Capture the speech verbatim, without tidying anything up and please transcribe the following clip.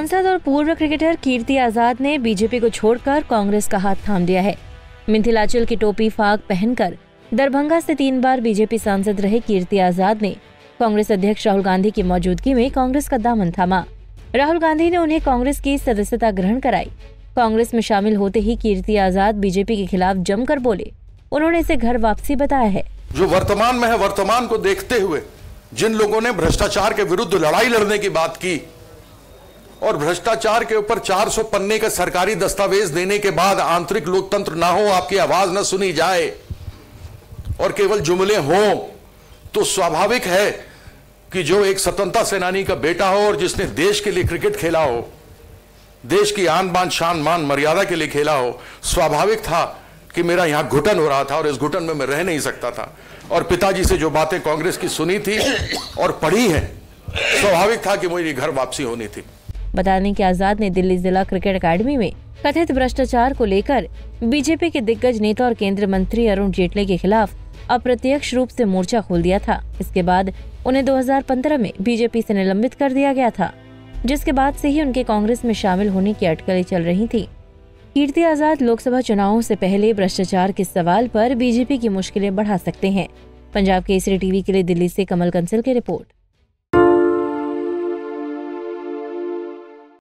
सांसद और पूर्व क्रिकेटर कीर्ति आजाद ने बीजेपी को छोड़कर कांग्रेस का हाथ थाम दिया है। मिथिलांचल की टोपी फाग पहनकर दरभंगा से तीन बार बीजेपी सांसद रहे कीर्ति आजाद ने कांग्रेस अध्यक्ष राहुल गांधी की मौजूदगी में कांग्रेस का दामन थामा। राहुल गांधी ने उन्हें कांग्रेस की सदस्यता ग्रहण कराई। कांग्रेस में शामिल होते ही कीर्ति आजाद बीजेपी के खिलाफ जमकर बोले। उन्होंने इसे घर वापसी बताया है। जो वर्तमान में है, वर्तमान को देखते हुए जिन लोगों ने भ्रष्टाचार के विरुद्ध लड़ाई लड़ने की बात की और भ्रष्टाचार के ऊपर चार सौ पन्ने का सरकारी दस्तावेज देने के बाद आंतरिक लोकतंत्र ना हो, आपकी आवाज न सुनी जाए और केवल जुमले हों, तो स्वाभाविक है कि जो एक स्वतंत्रता सेनानी का बेटा हो और जिसने देश के लिए क्रिकेट खेला हो, देश की आन बान शान मान मर्यादा के लिए खेला हो, स्वाभाविक था कि मेरा यहां घुटन हो रहा था और इस घुटन में मैं रह नहीं सकता था। और पिताजी से जो बातें कांग्रेस की सुनी थी और पढ़ी है, स्वाभाविक था कि मेरी घर वापसी होनी थी। बता दें कि आजाद ने दिल्ली जिला क्रिकेट अकादमी में कथित भ्रष्टाचार को लेकर बीजेपी के दिग्गज नेता और केंद्रीय मंत्री अरुण जेटली के खिलाफ अप्रत्यक्ष रूप से मोर्चा खोल दिया था। इसके बाद उन्हें दो हज़ार पंद्रह में बीजेपी से निलंबित कर दिया गया था, जिसके बाद से ही उनके कांग्रेस में शामिल होने की अटकलें चल रही थी। कीर्ति आजाद लोकसभा चुनावों से पहले भ्रष्टाचार के सवाल पर बीजेपी की मुश्किलें बढ़ा सकते हैं। पंजाब केसरी टीवी के लिए दिल्ली से कमल कंसल की रिपोर्ट।